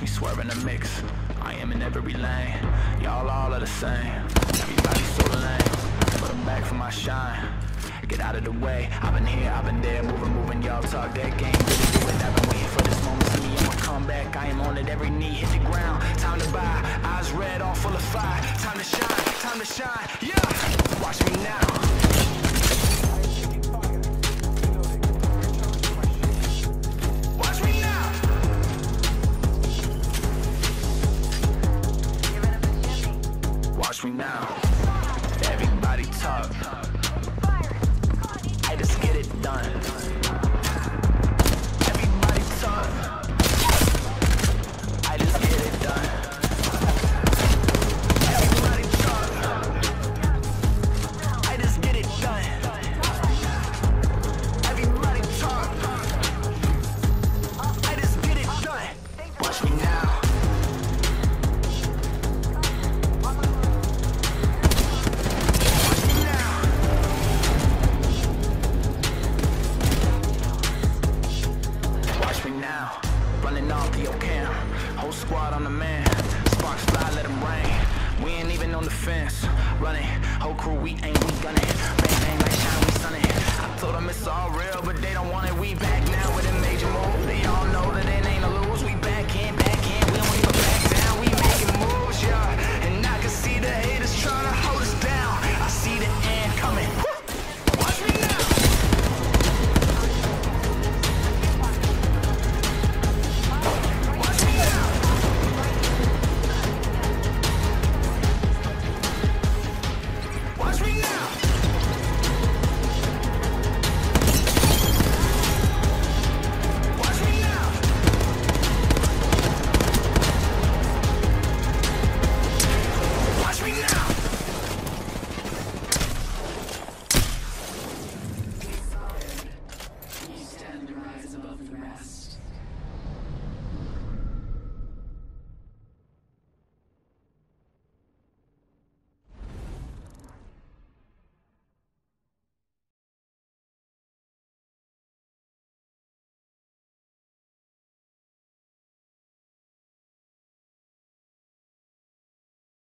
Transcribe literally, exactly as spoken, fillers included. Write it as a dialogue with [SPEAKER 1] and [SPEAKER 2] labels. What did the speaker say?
[SPEAKER 1] Watch me swerve in the mix. I am in every lane. Y'all all are the same. Everybody's so lame, but I'm back for my shine. Get out of the way. I've been here, I've been there, moving, moving. Y'all talk that game, really do it. I've been waiting for this moment. See me, I'ma come back. I am on it. Every knee hit the ground. Time to buy. Eyes red, all full of fire. Time to shine, time to shine. Yeah. Watch me now. Watch me now. Everybody talk. I just get it done. Everybody talk. I just get it done. Everybody talk. I just get it done. Everybody talk. I just get it done. Watch me now. Running off the cam, whole squad on the man. Sparks fly, let them rain. We ain't even on the fence. Running, whole crew, we ain't, we gunning. Bang, bang, like shine, we sunning. I told them it's all real, but they don't want it. We back now with a major